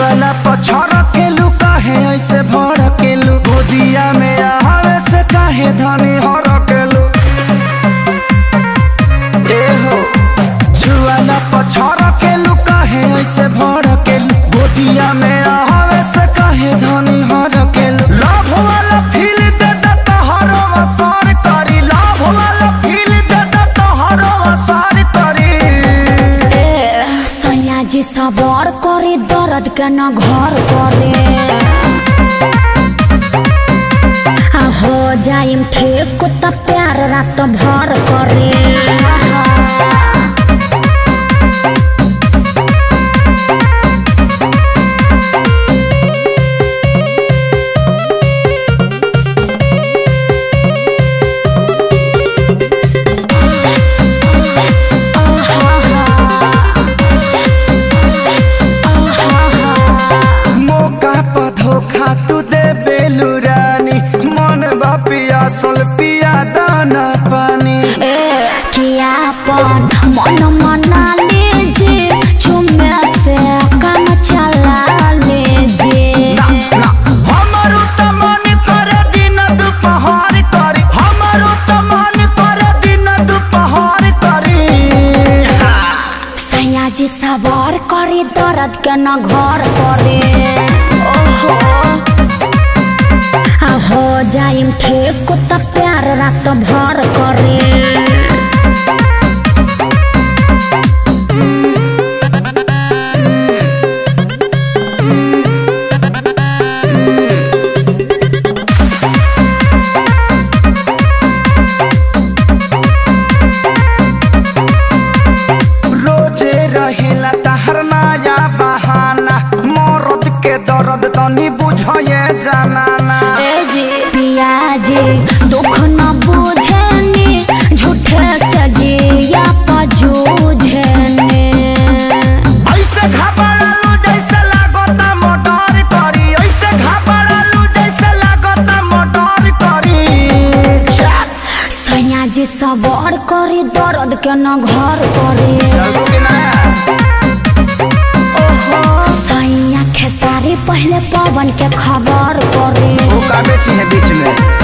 छुआला पछड़ के लू काहे ऐसे भड़ के लू गोदिया में आवे से काहे धनी हर के लू ए हो छुआला पछड़ के लू काहे ऐसे भड़ के लू गोदिया में आवे से काहे धनी हर के लू लव वाला फील दे दे तो हर असर करी लव वाला फील दे दे तो हर असर करी सैया जी सबर करे दर्द के न घर करे हो जाइम ठीक त प्यार रात भर करे धोखा तू दे बेलू रानी मन बा पियासल पिया दाना पानी किया पन मन मना लीजिए चुम्मे से काम चला लीजिए हमारो त मन करे दिन दोपहर करी हमारो त मन करे दिन दोपहर करी सैया जी सवार करे दर्द के न घर करे हो जाइम ठीक त प्यार रात भर करे रोजे रहेला तहर नया बहाना मरद के दर्द तनी बुझे जाना पियाजी दुख न बुझनी झूठे सजिया पजूझनी ऐसे घबरालू जैसे लागता मोटर करी ऐसे घबरालू जैसे लागता मोटर करी सैया जी सबर करे दर्द के न घर करे सैया खेसारी पहले पवन के खबर करे वो का बेची है बीच में।